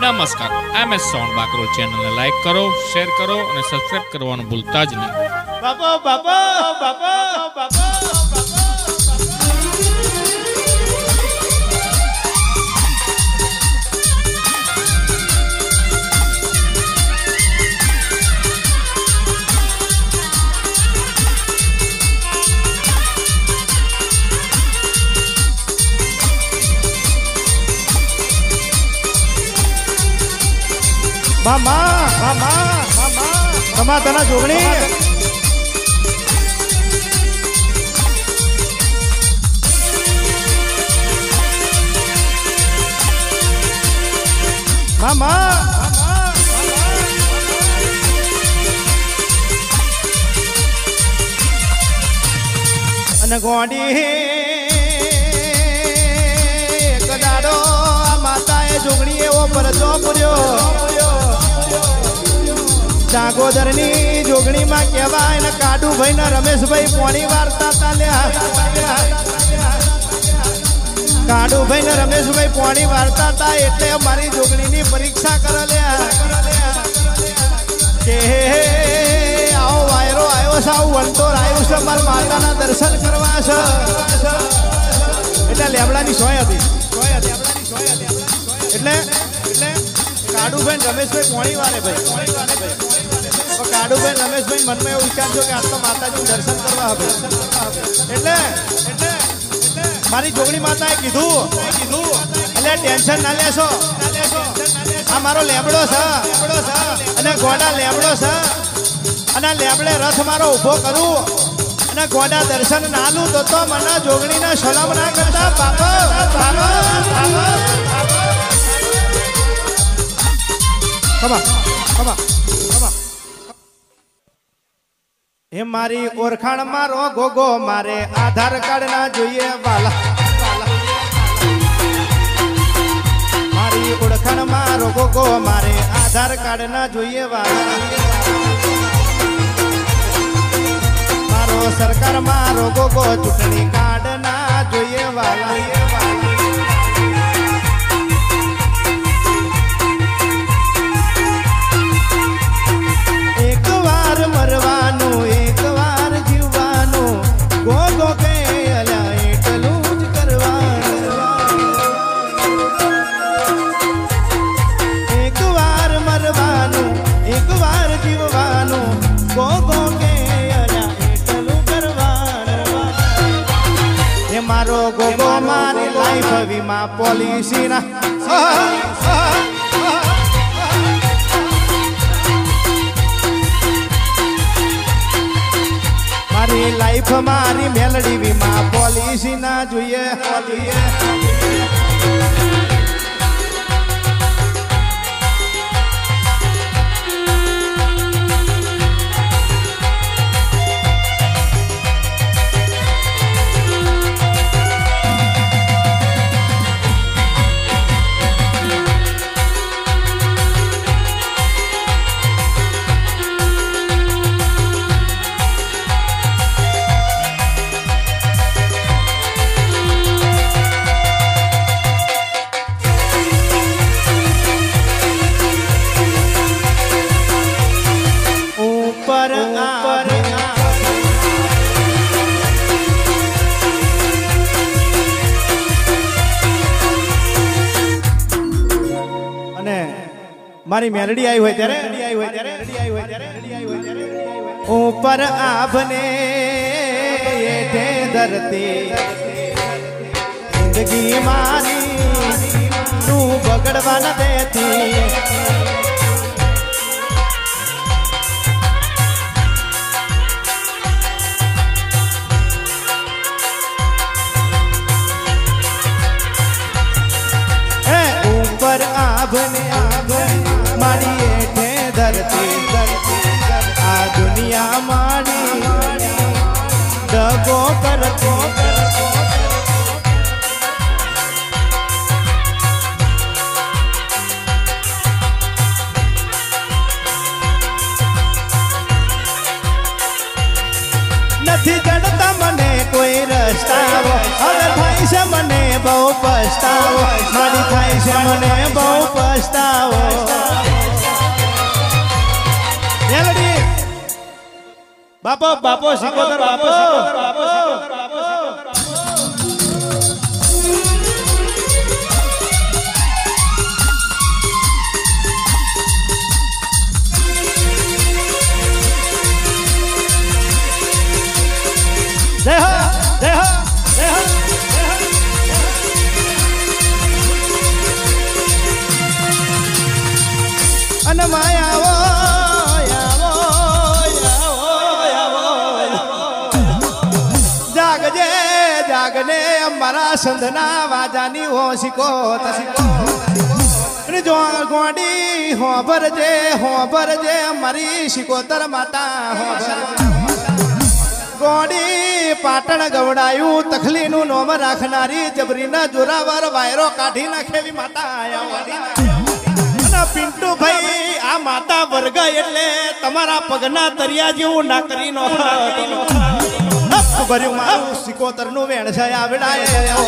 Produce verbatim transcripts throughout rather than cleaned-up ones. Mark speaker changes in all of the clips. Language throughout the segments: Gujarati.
Speaker 1: नमस्कार M S sound Bakrol channel ने लाइक करो, शेर करो और सब्सक्राइब करवाना भूलता ज नहीं।
Speaker 2: बाबा बाबा बाबा बाबा मामा मामा मामा मामा तना जोगणी मामा अन गोडी कदाडो माताए जोगणी एवो परतो पुर्यो जागोदरनी जोगणी में कहवाय ने काडू भाई ने रमेश भाई पोणी वार्ता ताल्या काडू भाई ने रमेश भाई पोणी वार्ता था एटले हमारी जोगणी नी परीक्षा करल्या के आओ वायरो आयो साव वंतोर आयो से मार माता ना दर्शन करवा छ એટલે લેબડાની સોય હતી સોય હતી લેબડાની સોય હતી એટલે એટલે કાડુ ભાઈ રમેશ ભાઈ પોણી વારે ભાઈ પોણી વારે ભાઈ काडू भाई रमेश भाई मन में विचार जो कि आज तो माता जी दर्शन करवा हबे એટલે એટલે એટલે મારી જોગણી માતાએ કીધું કીધું એટલે ટેન્શન ના લેશો ના લેશો આ મારો લેબડો છે લેબડો છે અને ગોડા લેબડો છે અને લેબડે રથ મારો ઊભો કરું અને ગોડા દર્શન ના લઉં તો તો મને જોગણીના સલામ ના કરતા બાપા બાપા બાપા બાપા हे मारी ओरखाण मारो गोगो मारे आधार कार्ड ना जोइए वाला मारी ओरखाण मारो गोगो मारे आधार कार्ड ना जोइए वाला मारो सरकार मारो गोगो चूंटणी कार्ड ना जोइए वाला एक बार मरवानो एक बार जीवानो गोगो के अला एटलू ज करवानो एक बार मरवानो एक बार जीवानो गोगो के अला एटलू करवानो ये मारो गोगो मारी लाइफ वीमा पॉलिसी ना मारी लाइफ मारी मेलडी वीमा पॉलिसी ना जोइए जोइए मारी मेलडी आई हुई तेरे आई हुई तेरे आई हुई तेरे आई हुई तेरे ऊपर आपने ये थे धरती जिंदगी मारी तू बगड़वा न देती ऊपर आपने मारी एठे धरती आ दुनिया मारी दगो करती નથી જડતા મને કોઈ રસ્તા હવે થાય છે મને બહુ પસ્તાવો મારી થાય છે મને બહુ પસ્તાવો મેલડી બાપો બાપો સિકોતર બાપો બાપો જય હો જય હો જય હો અને માયાવો આવો આવો જાગજે જાગને અમારા સંધના વાજાની હોશિકો તસિકો જો ગોડી હોબરજે હોબરજે મારી શિકોતર માતા હોબર ગોડી પાટણ ગવડાયું તખલીનું નોમ રાખનારી જબરીના જોરાવર વાયરો કાઢી નાખેવી માતા અને પિન્ટુ ભાઈ આ માતા વર્ગ એટલે તમારા પગના તરિયા જેવું ના કરી નો ભર્યું મારું સિકોતર નું વેણ છે આવડાય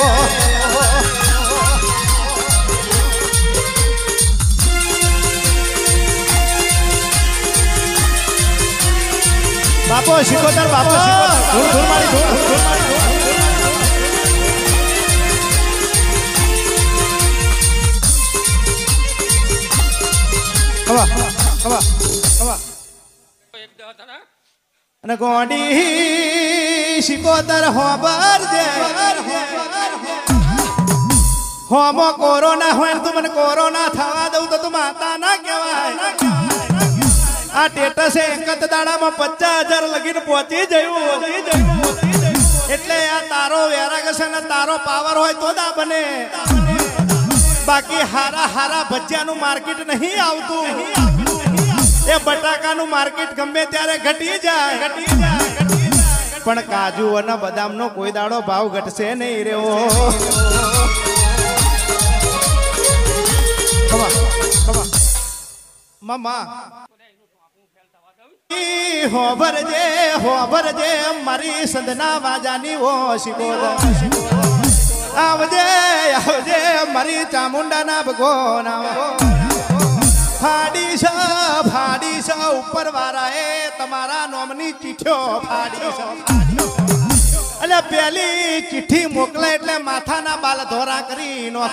Speaker 2: બાપો સિકોતર બાપો સિકોતર ધૂળ ધૂળ મારી ધૂળ ધૂળ મારી ધૂળ હવા હવા હવા અને ગોડી સિકોતર હોબર જે હોમો કોરોના હોય તું મને કોરોના થવા દઉં તો તું માતા ના કહેવાય આ ટેટસે એક જ દાડામાં પચાસ હજાર લગીને પહોંચી જયું એટલે આ તારો વેરાગસ અને તારો પાવર હોય તો દા બને બાકી હારા હારા ભજીયાનું માર્કેટ નહીં આવતું એ બટાકાનું માર્કેટ ગમે ત્યારે ઘટી જાય ઘટી જાય પણ કાજુ અને બદામનો કોઈ દાડો ભાવ ઘટશે નહીં રેવો મામા હોભરજે હોભરજે મારી સંધના વાજાની ઓ શિકોતર આવજે આવજે મારી ચામુંડાના ભગવાન ફાડી છે ફાડી છે ઉપર વાળાએ તમારા નોમની ચીઠીઓ ફાડી છે એટલે પેલી ચિઠ્ઠી મોકલે એટલે માથાના બાલ ધોરા કરી નો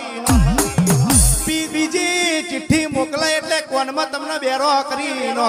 Speaker 2: બીજી ચિઠ્ઠી મોકલે એટલે કોનમાં તમને બેરો કરી નો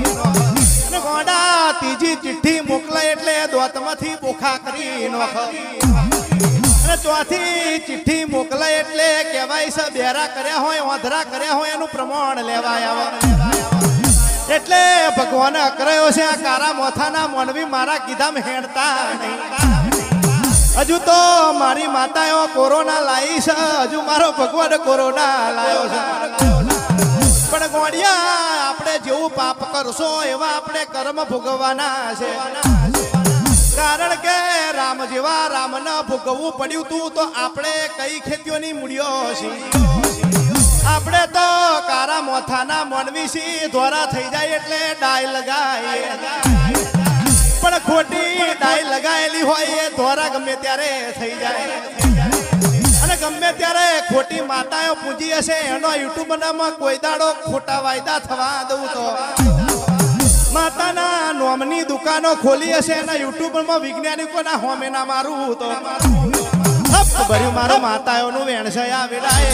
Speaker 2: ગોડા ત્રીજી ચિઠ્ઠી મોકલે એટલે દોતમાંથી બોખા કરી નો અને ચોથી ચિઠ્ઠી મોકલે એટલે કહેવાય છે બેરા કર્યા હોય ઓધરા કર્યા હોય એનું પ્રમાણ લેવાય આવે એટલે ભગવાન અકરાયો છે આ કારા મોથાના મોનવી મારા કીધામાં હેડતા હજુ તો મારી માતાઓ કોરોના લાવી છે હજુ મારો ભગવાન કોરોના લાવ્યો છે પણ ગોડિયા આપણે જેવું પાપ કરશો એવા આપણે કર્મ ભોગવવાના છે કારણ કે રામ જેવા રામને ભોગવવું પડ્યું તું તો આપણે કઈ ખેતીઓની મૂડીઓ છે આપણે તો કારા મોથાના મોનવીસી દ્વારા થઈ જાય એટલે ડાય લગાય પણ ખોટી ડાય લગાયેલી હોય એ દ્વારા ગમે ત્યારે થઈ જાય અને ગમે ત્યારે ખોટી માતાઓ પૂજી હશે એનો યુટ્યુબમાં કોઈ દાડો ખોટા વાયદા થવા દઉં તો માતાના નોમની દુકાનો ખોલી હશે એના યુટ્યુબમાં વૈજ્ઞાનિકોના હોમે ના મારું તો ભર્યું મારો માતાઓનું વેણ છે આ વેડાય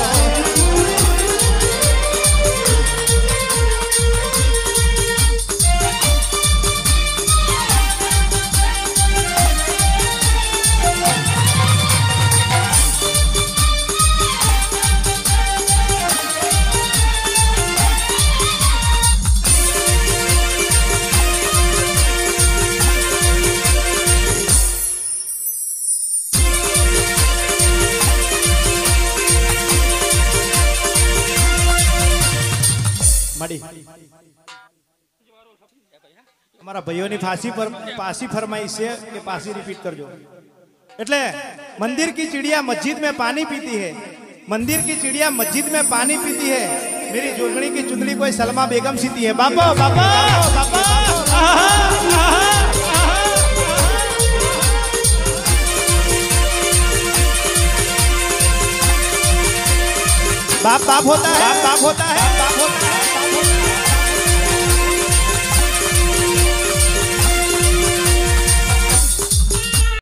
Speaker 2: અમારા ભાઈઓની फांसी पर फांसी फरमाइश है कि फांसी रिपीट करजो એટલે मंदिर की चिड़िया मस्जिद में पानी पीती है मंदिर की चिड़िया मस्जिद में पानी पीती है मेरी जोगणी की चुंदड़ी कोई सलमा बेगम सीती है बाबा बाबा बाबा बाप बाप होता है बाप बाप होता है बाप होता है